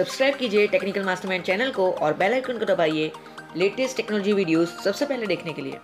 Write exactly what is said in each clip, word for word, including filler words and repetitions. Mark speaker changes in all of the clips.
Speaker 1: Subscribe कीजिए technical mastermind channel को और बेल आइकन को दबाइए लेटेस्ट टेक्नोलॉजी वीडियोस सबसे पहले देखने के लिए।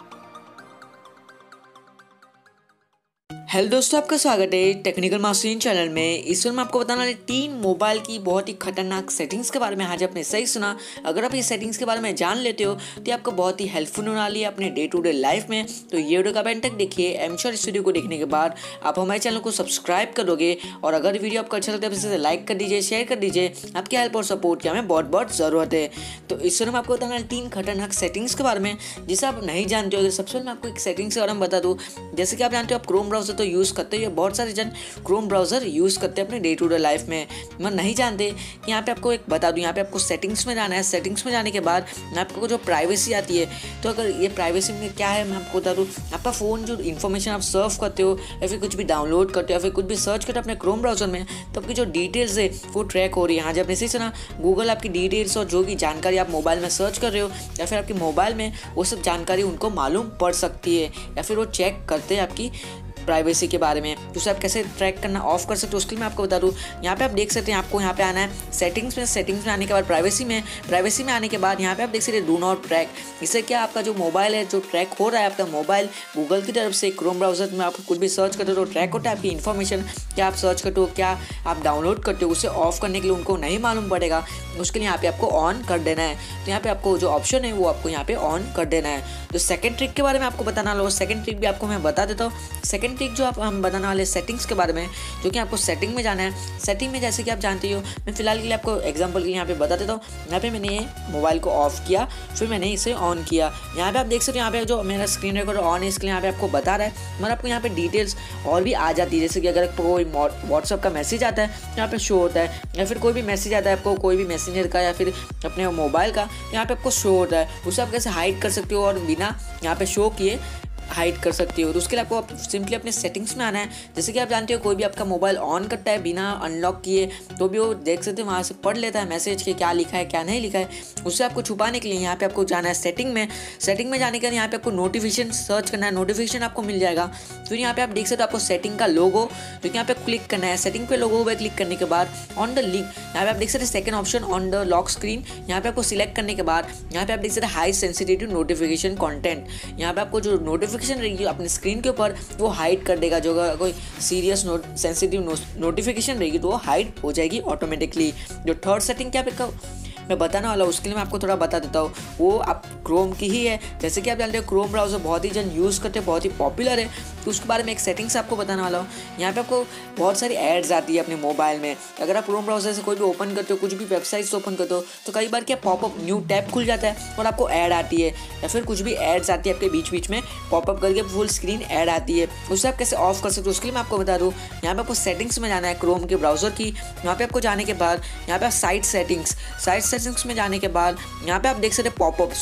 Speaker 1: हेलो दोस्तों, आपका स्वागत है टेक्निकल मास्टरमाइंड चैनल में। इस वीडियो में आपको बताने वाले तीन मोबाइल की बहुत ही खतरनाक सेटिंग्स के बारे में। आज आपने सही सुना, अगर आप ये सेटिंग्स के बारे में जान लेते हो तो ये आपको बहुत ही हेल्पफुल होने वाली है अपने डे टू डे लाइफ में। तो ये वीडियो का एंड तक देखिए। एम श्योर इस वीडियो को देखने के बाद आप हमारे चैनल को सब्सक्राइब करोगे और अगर वीडियो आपको अच्छा लगता है तो इसे लाइक कर दीजिए, शेयर कर दीजिए। आपकी हेल्प और सपोर्ट की हमें बहुत बहुत ज़रूरत है। तो इस वीडियो में आपको बताने वाले तीन खतरनाक सेटिंग्स के बारे में जिसे आप नहीं जानते हो। सबसे पहले मैं आपको एक सेटिंग्स के बारे में बता दूँ। जैसे कि आप जानते हो, आप क्रोम ब्राउजर तो यूज़ करते हो, बहुत सारे जन क्रोम ब्राउजर यूज़ करते हैं अपने डे टू डे लाइफ में, मगर नहीं जानते कि यहाँ पे आपको एक बता दूँ। यहाँ पे आपको सेटिंग्स में जाना है। सेटिंग्स में जाने के बाद आपको जो प्राइवेसी आती है, तो अगर ये प्राइवेसी में क्या है मैं आपको बता दूँ। आपका फ़ोन जो इन्फॉर्मेशन आप सर्व करते हो या फिर कुछ भी डाउनलोड करते हो या फिर कुछ भी सर्च करते हो अपने क्रोम ब्राउजर में, तो आपकी जो डिटेल्स है वो ट्रैक हो रही है। हाँ, जब ऐसे से ना गूगल आपकी डिटेल्स और जो भी जानकारी आप मोबाइल में सर्च कर रहे हो या फिर आपके मोबाइल में वो सब जानकारी उनको मालूम पड़ सकती है या फिर वो चेक करते हैं आपकी प्राइवेसी के बारे में। तो उसे आप कैसे ट्रैक करना ऑफ कर सकते हो उसके लिए मैं आपको बता दूँ। यहाँ पे आप देख सकते हैं, आपको यहाँ पे आना है सेटिंग्स में। सेटिंग्स में आने के बाद प्राइवेसी में प्राइवेसी में आने के बाद यहाँ पे आप देख सकते हैं डू नॉट ट्रैक। इससे क्या आपका जो मोबाइल है जो ट्रैक हो रहा है, आपका मोबाइल गूगल की तरफ से क्रोम ब्राउजर में आप कुछ भी सर्च करते हो तो ट्रैक होता है आपकी इन्फॉर्मेशन। क्या आप सर्च करते हो, क्या आप डाउनलोड करते हो, उसे ऑफ करने के लिए उनको नहीं मालूम पड़ेगा। उसके लिए यहाँ पे आपको ऑन कर देना है। तो यहाँ पे आपको जो ऑप्शन है वो आपको यहाँ पे ऑन कर देना है। तो सेकंड ट्रिक के बारे में आपको बताना लो। सेकंड ट्रिक भी आपको मैं बता देता हूँ। सेकंड ट्रिक जो आप हम बताने वाले सेटिंग्स के बारे में, जो कि आपको सेटिंग में जाना है। सेटिंग में जैसे कि आप जानते हो, मैं फिलहाल के लिए आपको एग्जांपल के लिए यहाँ पे बता देता हूँ। यहाँ पे मैंने मोबाइल को ऑफ किया, फिर मैंने इसे ऑन किया। यहाँ पे आप देख सकते हो, यहाँ पे जो मेरा स्क्रीन रिकॉर्डर ऑन है, इसके लिए यहाँ पे आपको बता रहा है। मगर आपको यहाँ पे डिटेल्स और भी आ जाती है। जैसे कि अगर आपको कोई व्हाट्सअप का मैसेज आता है यहाँ पे शो होता है, या फिर कोई भी मैसेज आता है आपको कोई भी मैसेंजर का या फिर अपने मोबाइल का, यहाँ पे आपको शो होता है। उसे आप कैसे हाइड कर सकते हो और बिना यहाँ पे शो किए हाइड कर सकती हो। तो उसके लिए आपको आप सिंपली अपने सेटिंग्स में आना है। जैसे कि आप जानते हो, कोई भी आपका मोबाइल ऑन करता है बिना अनलॉक किए तो भी वो देख सकते हो, वहाँ से पढ़ लेता है मैसेज के क्या लिखा है क्या नहीं लिखा है। उससे आपको छुपाने के लिए यहाँ पे आपको जाना है सेटिंग में। सेटिंग में जाने के बाद यहाँ पे आपको नोटिफिकेशन सर्च करना है। नोटिफिकेशन आपको मिल जाएगा। फिर यहाँ पे आप देख सकते हो आपको सेटिंग का लोगो, जो कि यहाँ पे क्लिक करना है। सेटिंग पे लोगो पे क्लिक करने के बाद ऑन द लिंक, यहाँ पे आप देख सकते हैं second option on the lock screen. यहाँ पे आपको सिलेक्ट करने के बाद यहाँ पे आप देख सकते हैं हाई सेंसिटिव नोटिफिकेशन कंटेंट। यहाँ पे आपको जो नोटिफिकेशन रहेगी अपने स्क्रीन के ऊपर वो हाइड कर देगा। जो अगर कोई सीरियस नोट सेंसिटिव नोटिफिकेशन रहेगी तो वो हाइड हो जाएगी ऑटोमेटिकली। जो थर्ड सेटिंग क्या पे मैं बताने वाला हूँ उसके लिए मैं आपको थोड़ा बता देता हूँ। वो आप क्रोम की ही है। जैसे कि आप जानते हो क्रोम ब्राउज़र बहुत ही जन यूज़ करते हैं, बहुत ही पॉपुलर है। तो उसके बारे में एक सेटिंग्स आपको बताने वाला हूँ। यहाँ पे आपको बहुत सारी एड्स आती है अपने मोबाइल में। अगर आप क्रोम ब्राउज़र से कोई भी ओपन करते हो, कुछ भी वेबसाइट्स ओपन करते हो, तो कई बार क्या पॉपअप न्यू टैब खुल जाता है और आपको ऐड आती है, या फिर कुछ भी एड्स आती है आपके बीच बीच में पॉपअप करके फुल स्क्रीन ऐड आती है। उससे आप कैसे ऑफ कर सकते हो उसके लिए मैं आपको बता दूँ। यहाँ पे आपको सेटिंग्स में जाना है क्रोम के ब्राउज़र की। यहाँ पे आपको जाने के बाद यहाँ पे आप साइट सेटिंग्स साइट सेटिंग्स में जाने के बाद यहाँ पे आप देख सकते हैं पॉपअप्स।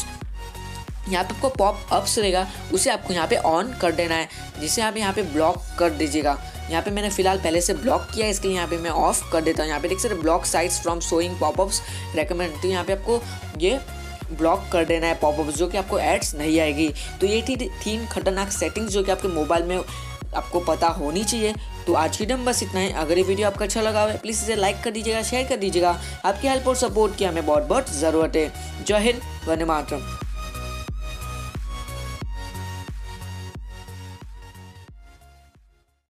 Speaker 1: यहाँ पे आपको पॉप अप्स रहेगा, उसे आपको यहाँ पे ऑन कर देना है, जिसे आप यहाँ पे ब्लॉक कर दीजिएगा। यहाँ पे मैंने फिलहाल पहले से ब्लॉक किया है, इसके लिए यहाँ पे मैं ऑफ कर देता हूँ। यहाँ पे देख सकते हैं block sites from showing popups recommend. तो यहाँ पे आपको ये ब्लॉक कर देना है पॉपअप्स, जो कि आपको एड्स नहीं आएगी। तो ये थी तीन खतरनाक सेटिंग्स जो कि आपके मोबाइल में आपको पता होनी चाहिए। तो आज की वीडियो में बस इतना ही। अगर ये वीडियो आपको अच्छा लगा है प्लीज़ इसे लाइक कर दीजिएगा, शेयर कर दीजिएगा। आपकी हेल्प और सपोर्ट की हमें बहुत बहुत ज़रूरत है। जय हिंद, वंदे मातरम।